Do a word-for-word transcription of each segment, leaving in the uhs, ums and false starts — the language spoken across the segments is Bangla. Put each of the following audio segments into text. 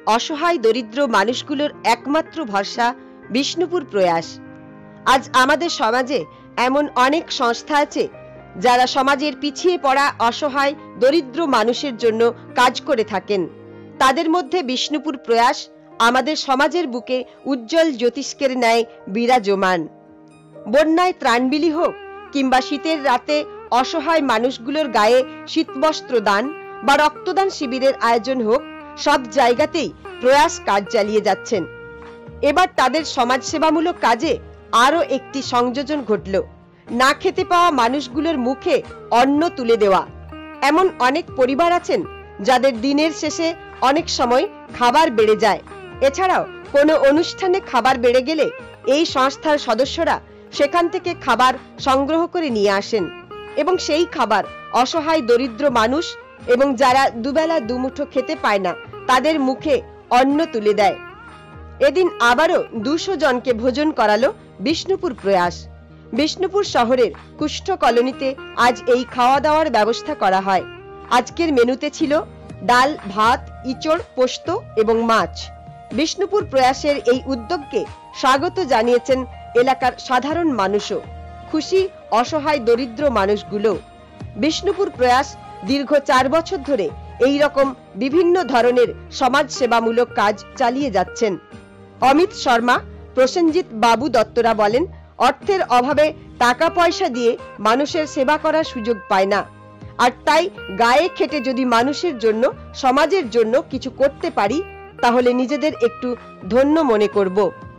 অসহায় দরিদ্র মানুষগুলোর একমাত্র ভরসা বিষ্ণুপুর প্রয়াস। আজ আমাদের সমাজে এমন অনেক সংস্থা আছে যারা সমাজের পিছিয়ে পড়া অসহায় দরিদ্র মানুষের জন্য কাজ করে থাকেন। তাদের মধ্যে বিষ্ণুপুর প্রয়াস আমাদের সমাজের বুকে উজ্জ্বল জ্যোতিষ্কের ন্যায় বিরাজমান। বন্যায় ত্রাণবিলি হোক কিংবা শীতের রাতে অসহায় মানুষগুলোর গায়ে শীতবস্ত্র দান বা রক্তদান শিবিরের আয়োজন হোক, সব জায়গাতেই প্রয়াস কাজ চালিয়ে যাচ্ছেন। এবার তাদের সমাজসেবামূলক কাজে আরও একটি সংযোজন ঘটল, না খেতে পাওয়া মানুষগুলোর মুখে অন্ন তুলে দেওয়া। এমন অনেক পরিবার আছেন যাদের দিনের শেষে অনেক সময় খাবার বেড়ে যায়। এছাড়াও কোনো অনুষ্ঠানে খাবার বেড়ে গেলে এই সংস্থার সদস্যরা সেখান থেকে খাবার সংগ্রহ করে নিয়ে আসেন এবং সেই খাবার অসহায় দরিদ্র মানুষ এবং যারা দুবেলা দুমুঠো খেতে পায় না তাদের মুখে অন্ন তুলে দেয়। এদিন আবারও দুশো জনকে ভোজন করালো বিষ্ণুপুর প্রয়াস। বিষ্ণুপুর শহরের কুষ্ঠ কলোনিতে আজ এই খাওয়া দাওয়ার ব্যবস্থা করা হয়। আজকের মেনুতে ছিল ডাল, ভাত, ইচড়, পোস্ত এবং মাছ। বিষ্ণুপুর প্রয়াসের এই উদ্যোগকে স্বাগত জানিয়েছেন এলাকার সাধারণ মানুষও, খুশি অসহায় দরিদ্র মানুষগুলো। বিষ্ণুপুর প্রয়াস দীর্ঘ চার বছর ধরে এই রকম বিভিন্ন ধরনের সমাজ সেবামূলক কাজ চালিয়ে যাচ্ছেন। অমিত শর্মা, প্রসেনজিৎ বাবু দত্তরা বলেন, অর্থের অভাবে টাকা পয়সা দিয়ে মানুষের সেবা করার সুযোগ পায় না, আর তাই গায়ে খেটে যদি মানুষের জন্য সমাজের জন্য কিছু করতে পারি তাহলে নিজেদের একটু ধন্য মনে করব।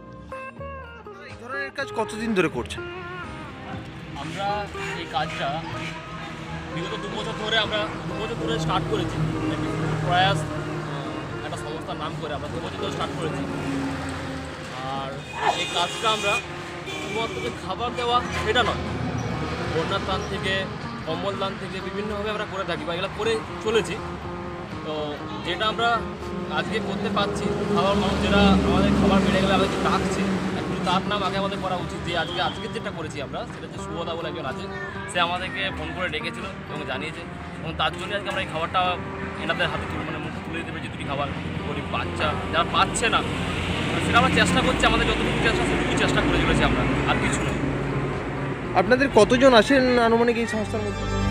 এই ধরনের কাজ কতদিন ধরে করছেন? আমরা এই কাজটা বিগত দু বছর ধরে আমরা দু বছর ধরে স্টার্ট করেছি। প্রয়াস একটা সংস্থার নাম করে আমরা দু বছর ধরে স্টার্ট করেছি। আর এই কাজটা আমরা শুধুমাত্র যে খাবার দেওয়া সেটা নয়, বন্যার দান থেকে, কম্বল দান থেকে বিভিন্নভাবে আমরা করে থাকি বা এগুলো করে চলেছি। তো যেটা আমরা আজকে করতে পারছি, খাবার মানুষ যেটা আমাদের খাবার বেড়ে গেলে আমাদের ডাকছে, একটু তার নাম আগে আমাদের করা উচিত। যে আজকে আজকের যেটা করেছি আমরা, সেটা হচ্ছে শুভদা বলে একজন আছে, সে আমাদেরকে ফোন করে ডেকেছিল এবং জানিয়েছে, এবং তার জন্য আজকে আমরা এই খাবারটা এনাদের হাতে তুলে মানে মুখে তুলে দিতে পেরেছি। দুটি খাবার গরিব বাচ্চা যারা পাচ্ছে না, সেটা আমরা চেষ্টা করছি, আমাদের যতটুকু চেষ্টা সেটুকু চেষ্টা করে চলেছি আমরা, আর কিছু নয়। আপনাদের কতজন আসেন আনুমানিক এই সংস্থার মধ্যে?